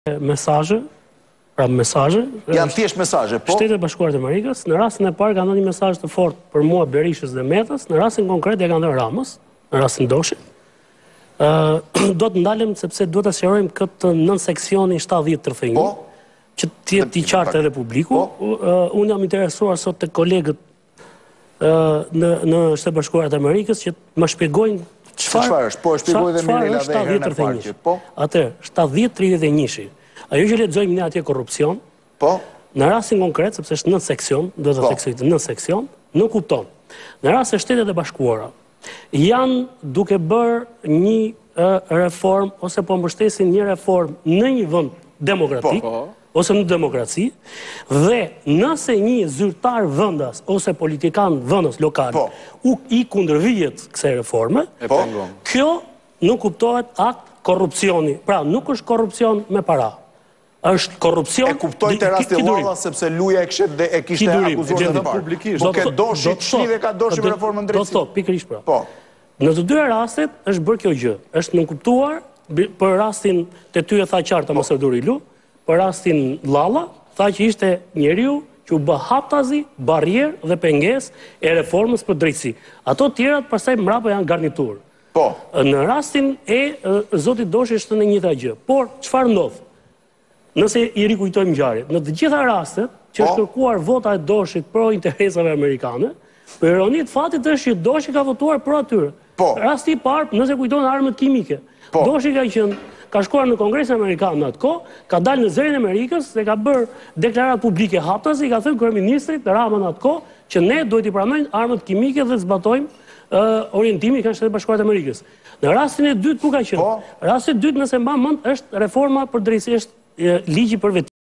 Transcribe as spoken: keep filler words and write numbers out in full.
mesazhe, pra mesazhe. Janë thjesht mesazhe, po. Shtetet e Bashkuara të Amerikës, në rastin e parë kanë dhënë një mesazh të fortë për mua Berishës dhe Metës, në rastin konkret e kanë dhënë Ramës, në rastin Doshi. Ë do të ndalem sepse duhet ta sqarojmë këtë nën seksionin shtatëdhjetë tridhjet e një. Po. Që të jetë i qartë edhe publiku. Unë jam interesuar sot te kolegët në në Shtetet Bashkuara të Amerikës që më shpjegojnë çfarë është. Po, shpjegoj dhe Mirela dhe herën e parë. Po. Atëherë, shtatëdhjetë tridhjet e një. Ajo që lexojmë ne atje korrupsion. Po. Në rastin konkret, sepse është nën seksion, do të theksoj nën seksion, nuk kupton. Në rast se Shtetet e Bashkuara janë duke bërë një reform ose po mbështesin një reform në një vend demokratik, ose në demokraci, dhe nëse një zyrtar vendas ose politikan vendas lokal u i kundërvihet kësaj reforme, kjo nuk kuptohet akt korrupsioni. Pra, nuk është korrupsion me para. Është korrupsion. E kuptoj të rasti Llalla sepse Luja e kishte dhe e kishte akuzuar edhe publikisht. Po ke doshi çni dhe ka doshi me reformën drejtësi. Do të thotë pikërisht pra. Po. Në të dyja rastet është bërë kjo gjë. Është nënkuptuar për rastin te ty e tha qartë mos e Durilu, për rastin Llalla, tha që ishte njeriu që u bë haptazi, barrierë dhe pengesë e reformës për drejtësi. Ato të tjerat pastaj mbrapa janë garnitur. Po. Në rastin e zotit Doshi është në njëjta gjë. Por çfarë ndodh? Nëse i rikujtojmë ngjarjet, në të gjitha rastet që është kërkuar vota e Doshit pro interesave amerikane, për ironi të fatit është që Doshi ka votuar pro atyre. Po. Rasti i parë, nëse kujton armët kimike. Po. Doshi ka qenë ka shkuar në Kongresin Amerikan në atë kohë, ka dalë në zërin e Amerikës dhe ka bërë deklaratë publike haptasi, ka thënë kryeministrit Rama në atë kohë që ne duhet i pranojmë armët kimike dhe të zbatojmë uh, orientimin e Shtetit Bashkuar të Amerikës. Në rastin e dytë ku ka qenë? Po. Rasti i dytë nëse mban mend është reforma për drejtësi, është ligji për vetë